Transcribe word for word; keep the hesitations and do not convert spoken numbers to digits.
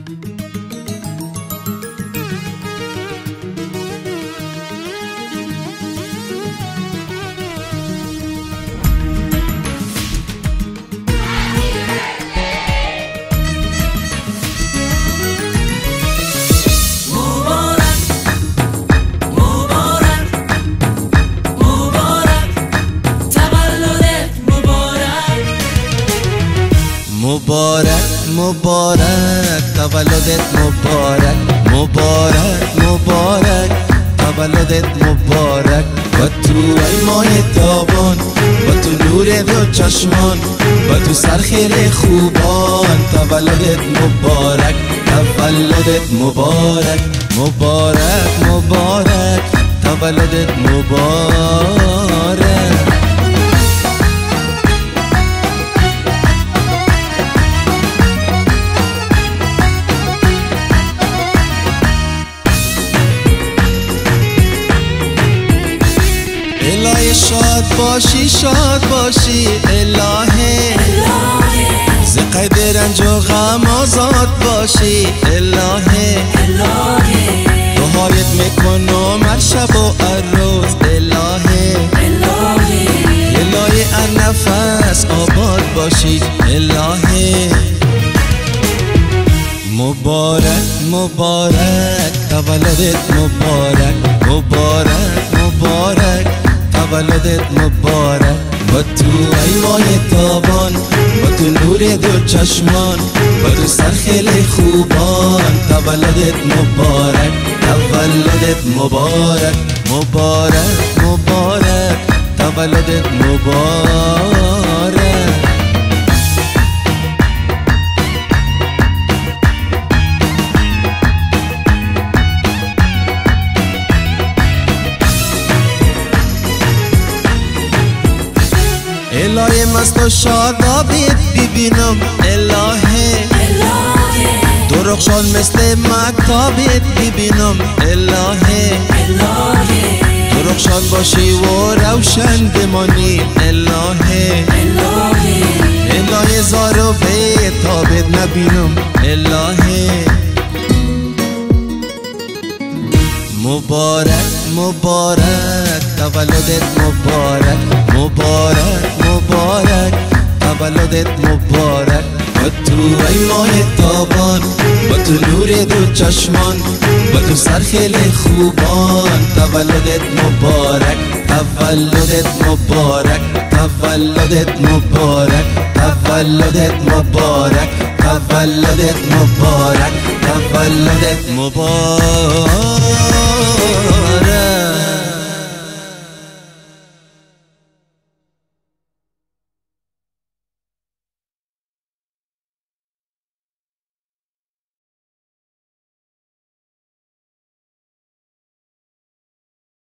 مبارک مبارک تولدت مبارک مبارک مبارک تولدت مبارک با تو ای ماه تابان با تو نور دو چشمان با تو سرخیل خوبان تولدت مبارک تولدت مبارک مبارک مبارک تولدت مبارک الهی شاد باشی شاد باشی الهی ز قید رنج و غم آزاد باشی الهی دعایت میکنم هر شب و هر روز الهی الهی هر نفس آباد باشی الهی مبارک مبارک تولدت مبارک مبارک مبارک تولدت مبارک با تو ای ماه تابان با تو نور دو چشمان با تو سرخیل خوبان تولدت مبارک تولدت مبارک مبارک مبارک تولدت مبارک الهی مست و شادابیت ببینم الهی درخشان مثل مکتابیت ببینم الهی درخشان باشی و روشن بمانی الهی الهی زار و بیتابت نبینم الهی مبارک مبارک تولدت مبارک مبارک مبارک تولدت مبارک با تو ای ماه تابان با تو نور دو چشمان با تو سرخیل خوبان تولدت مبارک تولدت مبارک تولدت مبارک تولدت مبارک تولدت مبارک تولدت مبارک